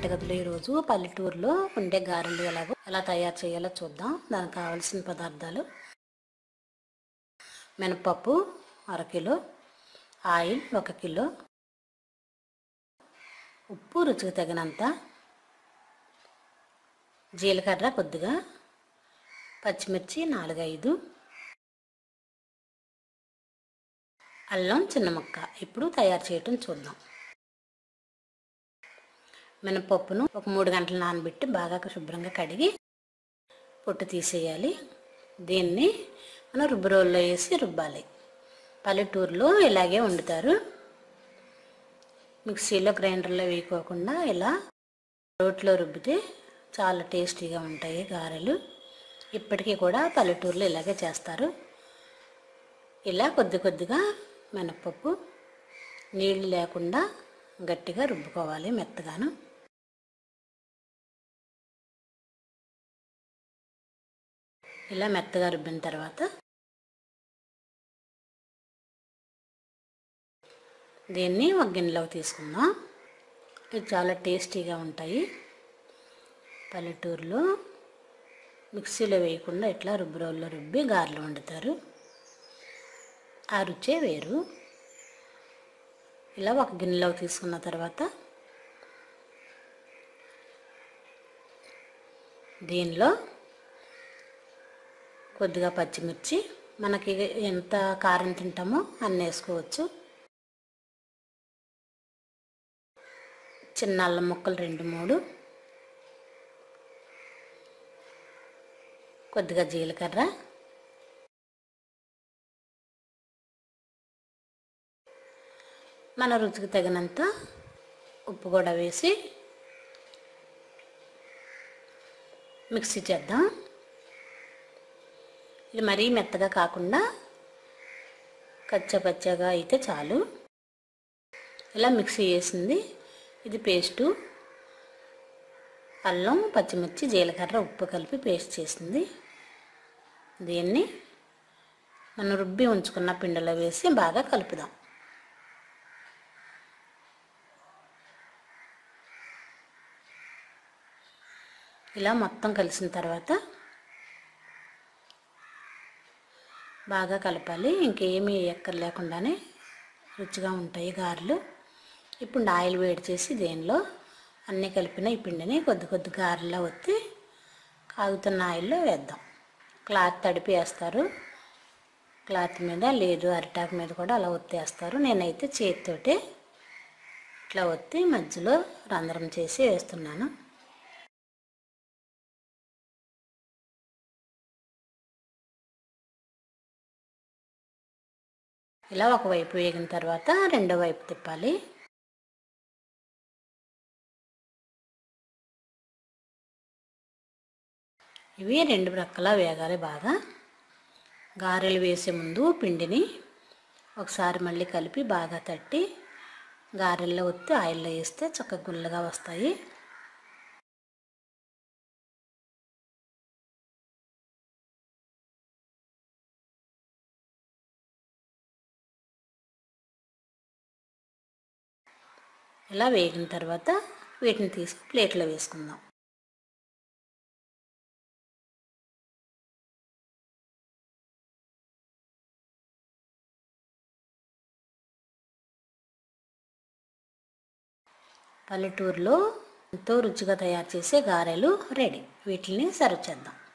వంటగదిలో ఈరోజు పల్లెటూరులో ఉండే గారెలు ఎలా తయారు చేయాలో చూద్దాం. దానికి కావాల్సిన పదార్థాలు: మినపప్పు అరకిలో, ఆయిల్ 1 కిలో, ఉప్పు రుచికి తగినంత, జీలకర్ర కొద్దిగా, పచ్చిమిర్చి 4-5, అల్లం చిన్న ముక్క. ఇప్పుడు తయారు చేయటం చూద్దాం. మినపప్పును ఒక 3 గంటలు నానబెట్టి బాగా శుభ్రంగా కడిగి పొట్టు తీసేయాలి. దీన్ని మనం రుబ్బు రోల్లో వేసి రుబ్బాలి. పల్లెటూరులో ఇలాగే వండుతారు. మిక్సీలో గ్రైండర్లో వేయకోకుండా ఇలా రోట్లో రుబ్బితే చాలా టేస్టీగా ఉంటాయి గారెలు. ఇప్పటికీ కూడా పల్లెటూరులో ఇలాగే చేస్తారు. ఇలా కొద్ది కొద్దిగా మినపప్పు నీళ్ళు లేకుండా గట్టిగా రుబ్బుకోవాలి మెత్తగాను. ఇలా మెత్తగా రుబ్బిన తర్వాత దీన్ని ఒక గిన్నెలోకి తీసుకుందాం. ఇవి చాలా టేస్టీగా ఉంటాయి. పల్లెటూరులో మిక్సీలో వేయకుండా ఇట్లా రుబ్బు రోల్లో రుబ్బి గారెలు వండుతారు. ఆ రుచే వేరు. ఇలా ఒక గిన్నెలోకి తీసుకున్న తర్వాత దీనిలో కొద్దిగా పచ్చిమిర్చి, మనకి ఎంత కారం తింటామో అన్నీ వేసుకోవచ్చు. చిన్న అల్లం ముక్కలు 2-3, కొద్దిగా జీలకర్ర, మన రుచికి తగినంత ఉప్పు కూడా వేసి మిక్సీ చేద్దాం. ఇది మరీ మెత్తగా కాకుండా కచ్చపచ్చగా అయితే చాలు. ఇలా మిక్సీ చేసింది ఇది పేస్టు. అల్లం, పచ్చిమిర్చి, జీలకర్ర, ఉప్పు కలిపి పేస్ట్ చేసింది. దీన్ని మనం రుబ్బి ఉంచుకున్న పిండిలో వేసి బాగా కలుపుదాం. ఇలా మొత్తం కలిసిన తర్వాత బాగా కలపాలి. ఇంకేమీ ఎక్కర్లేకుండానే రుచిగా ఉంటాయి గారెలు. ఇప్పుడు ఆయిల్ వేడి చేసి దీనిలో అన్నీ కలిపిన ఈ పిండిని కొద్ది కొద్ది గారెలా ఒత్తి కాగుతున్న ఆయిల్లో వేద్దాం. క్లాత్ తడిపి వేస్తారు. క్లాత్ మీద లేదు అరిటాకు మీద కూడా అలా ఒత్తేస్తారు. నేనైతే చేతితోటే ఇట్లా ఒత్తి మధ్యలో రంధ్రం చేసి వేస్తున్నాను. ఇలా ఒకవైపు వేగిన తర్వాత రెండో వైపు తిప్పాలి. ఇవి 2 ప్రక్కలా వేగాలి బాగా. గారెలు వేసే ముందు పిండిని ఒకసారి మళ్ళీ కలిపి బాగా తట్టి గారెల్లో ఒత్తి ఆయిల్లో వేస్తే చక్కగా గుల్లగా వస్తాయి. ఇలా వేగిన తర్వాత వీటిని తీసి ప్లేట్లో వేసుకుందాం. పల్లెటూరులో ఎంతో రుచిగా తయారు చేసే గారెలు రెడీ. వీటిని సర్వ్ చేద్దాం.